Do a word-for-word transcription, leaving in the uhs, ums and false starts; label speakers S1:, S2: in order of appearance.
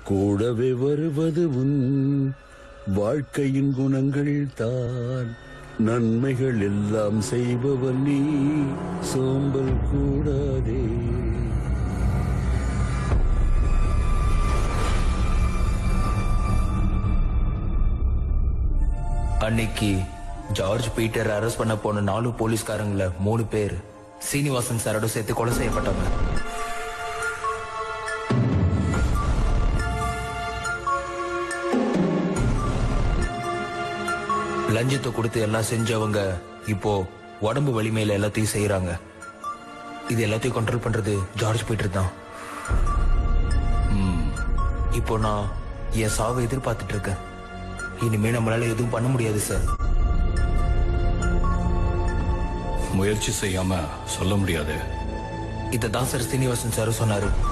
S1: கூடவே வருவது உன் வாழ்க்கையின் குணங்கள் தான். நன்மைகள் எல்லாம் செய்பவன் நீ, சோம்பல் கூடாதே.
S2: அன்னைக்கு ஜார்ஜ் பீட்டர் அரெஸ்ட் பண்ண போன நாலு போலீஸ்காரங்கள மூணு பேர் சீனிவாசன் சாரோட சேர்த்து கொலை செய்யப்பட்டாங்க. லஞ்சத்தை கொடுத்து எல்லாம் செஞ்சவங்க இப்போ உடம்பு வலிமையில எல்லாத்தையும் செய்யறாங்க. இது எல்லாத்தையும் கண்ட்ரோல் பண்றது ஜார்ஜ் பீட்டர் தான். இப்போ நான் என் சாவை எதிர்பார்த்துட்டு இருக்கேன். இனிமே நம்மளால எதுவும் பண்ண முடியாது சார்.
S3: முயற்சி செய்யாம சொல்ல முடியாது.
S2: இதான் சார் சீனிவாசன் சார் சொன்னாரு.